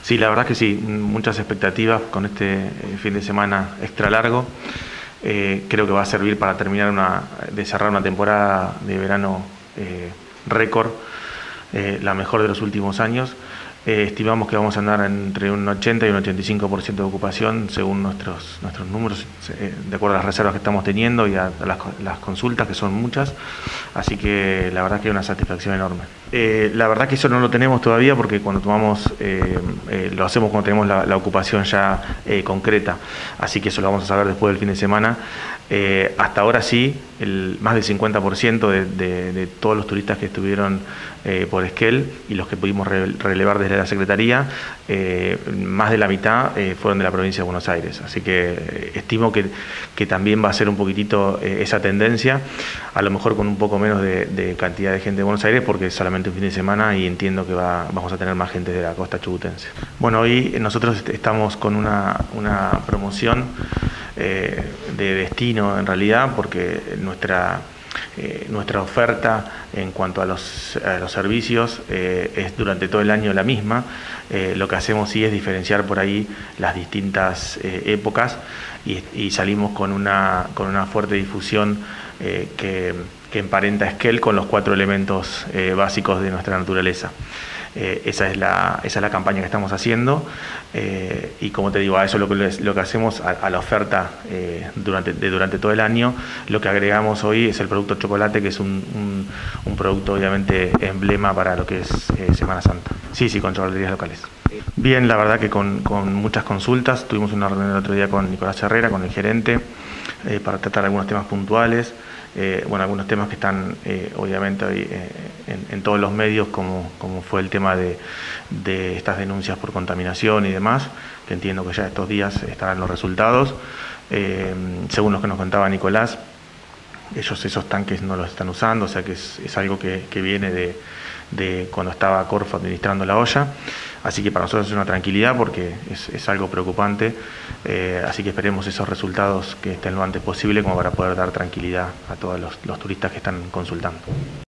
Sí, la verdad que sí, muchas expectativas con este fin de semana extra largo. Creo que va a servir para terminar de cerrar una temporada de verano récord, la mejor de los últimos años. Estimamos que vamos a andar entre un 80 y un 85% de ocupación según nuestros números, de acuerdo a las reservas que estamos teniendo y a las consultas, que son muchas. Así que la verdad que es una satisfacción enorme. La verdad que eso no lo tenemos todavía porque cuando tomamos, lo hacemos cuando tenemos la ocupación ya concreta. Así que eso lo vamos a saber después del fin de semana. Hasta ahora sí, más del 50% de todos los turistas que estuvieron por Esquel y los que pudimos relevar desde la Secretaría, más de la mitad fueron de la provincia de Buenos Aires. Así que estimo que también va a ser un poquitito esa tendencia, a lo mejor con un poco menos de cantidad de gente de Buenos Aires porque es solamente un fin de semana y entiendo que vamos a tener más gente de la costa chubutense. Bueno, hoy nosotros estamos con una promoción de destino en realidad, porque nuestra oferta en cuanto a los servicios es durante todo el año la misma. Lo que hacemos sí es diferenciar por ahí las distintas épocas y salimos con una fuerte difusión que emparenta a Esquel con los 4 elementos básicos de nuestra naturaleza. Esa es la campaña que estamos haciendo y como te digo, a eso es lo que hacemos a la oferta durante todo el año. Lo que agregamos hoy es el producto chocolate, que es un producto obviamente emblema para lo que es Semana Santa. Sí, con chocolaterías locales. Bien, la verdad que con muchas consultas. Tuvimos una reunión el otro día con Nicolás Herrera, con el gerente, para tratar algunos temas puntuales. Algunos temas que están obviamente hoy en todos los medios, como fue el tema de estas denuncias por contaminación y demás, que entiendo que ya estos días estarán los resultados. Según lo que nos contaba Nicolás, ellos esos tanques no los están usando, o sea que es algo que viene de cuando estaba Corfo administrando la olla. Así que para nosotros es una tranquilidad porque es algo preocupante, así que esperemos esos resultados que estén lo antes posible como para poder dar tranquilidad a todos los turistas que están consultando.